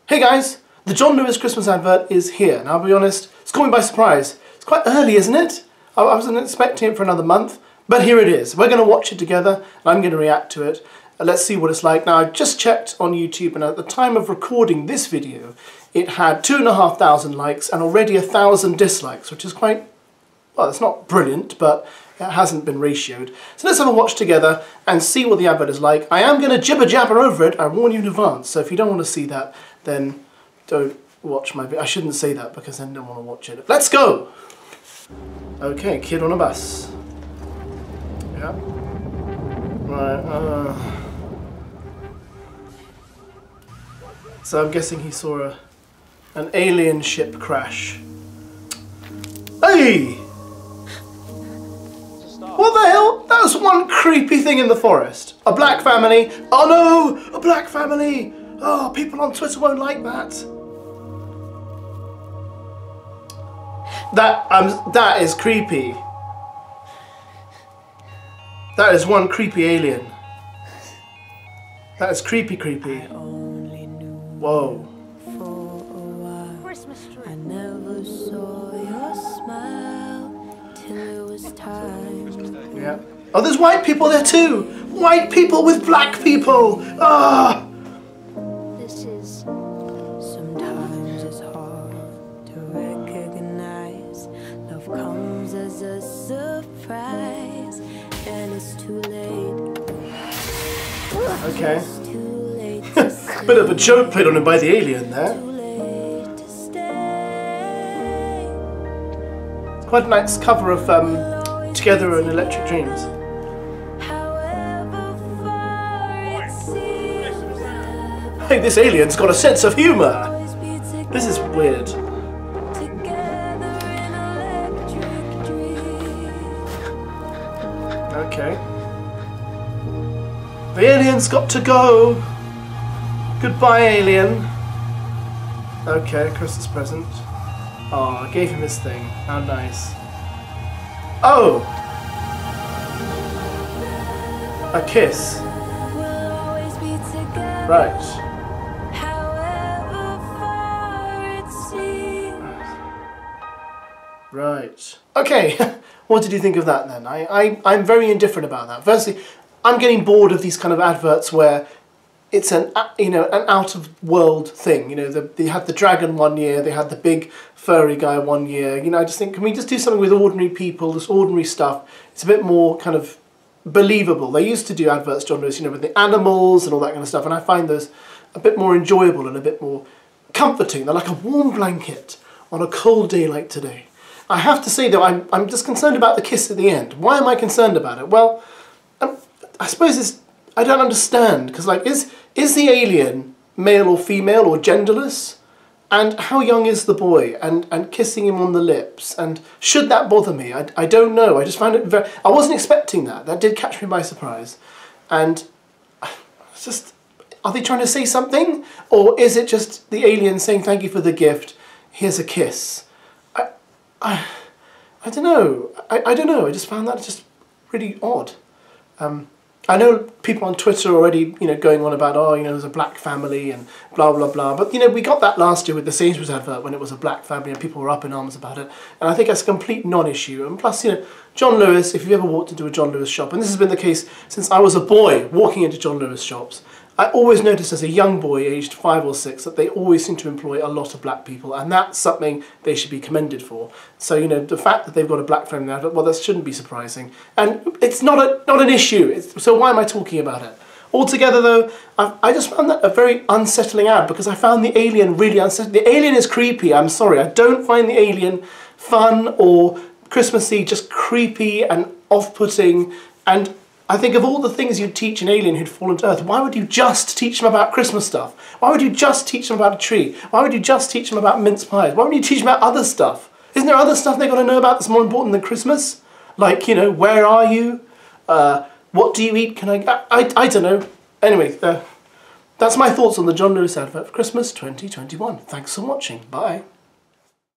Hey guys, the John Lewis Christmas advert is here. Now I'll be honest, it's caught me by surprise. It's quite early, isn't it? I wasn't expecting it for another month, but here it is. We're going to watch it together and I'm going to react to it. Let's see what it's like. Now I just checked on YouTube and at the time of recording this video it had 2,500 likes and already 1,000 dislikes, which is quite, well, it's not brilliant, but it hasn't been ratioed. So let's have a watch together and see what the advert is like. I am going to jibber jabber over it, I warn you in advance, so if you don't want to see that, then don't watch my video. I shouldn't say that because then I don't want to watch it. Let's go! Okay, kid on a bus. Yeah. Right, so I'm guessing he saw an alien ship crash. Hey! What the hell? That was one creepy thing in the forest. A black family. Oh no! A black family! Oh, people on Twitter won't like that. That is creepy. That is one creepy alien. That is creepy. Whoa. Christmas tree. I never saw your smile till it was time. Yeah. Oh, there's white people there too. White people with black people. Ah. This is sometimes it's hard to recognize. Love comes as a surprise, and it's too late. Okay. It's too late to say. Bit of a joke played on him by the alien there. Too late to stay. It's quite a nice cover of Together in Electric Dreams. However far it seems, Hey, this alien's got a sense of humour. always be This is weird. together in electric dreams. Okay. The alien's got to go. Goodbye, alien. Okay, Christmas present. Oh, I gave him his thing. How nice. Oh! A kiss. We'll always be together. Right. However far it seems. Right. Okay, what did you think of that then? I'm very indifferent about that. Firstly, I'm getting bored of these kind of adverts where it's an out of world thing. You know, they had the dragon one year, they had the big furry guy one year. You know, I just think, can we just do something with ordinary people, this ordinary stuff? It's a bit more kind of believable. They used to do adverts, John Lewis, you know, with the animals and all that kind of stuff, and I find those a bit more enjoyable and a bit more comforting. They're like a warm blanket on a cold day like today. I have to say though, I'm just concerned about the kiss at the end. Why am I concerned about it? Well, I suppose I don't understand, because like, is the alien male or female or genderless? And how young is the boy? And kissing him on the lips? And should that bother me? I don't know. I just found it I wasn't expecting that. That did catch me by surprise. And it's just, are they trying to say something? Or is it just the alien saying thank you for the gift, here's a kiss? I don't know. I don't know. I just found that just really odd. I know people on Twitter already, you know, going on about, oh, you know, there's a black family and blah, blah, blah. But, you know, we got that last year with the Sainsbury's advert when it was a black family and people were up in arms about it. And I think that's a complete non-issue. And plus, you know, John Lewis, if you've ever walked into a John Lewis shop, and this has been the case since I was a boy walking into John Lewis shops, I always noticed as a young boy, aged 5 or 6, that they always seem to employ a lot of black people, and that's something they should be commended for. So, you know, the fact that they've got a black family now, well, that shouldn't be surprising. And it's not an issue, so why am I talking about it? Altogether, though, I just found that a very unsettling ad, because I found the alien really unsettling. The alien is creepy, I'm sorry. I don't find the alien fun or Christmassy, just creepy and off-putting. And I think of all the things you'd teach an alien who'd fallen to Earth, why would you just teach them about Christmas stuff? Why would you just teach them about a tree? Why would you just teach them about mince pies? Why would you teach them about other stuff? Isn't there other stuff they've got to know about that's more important than Christmas? Like, you know, where are you? What do you eat? Can I don't know. Anyway, that's my thoughts on the John Lewis advert for Christmas 2021. Thanks for watching. Bye.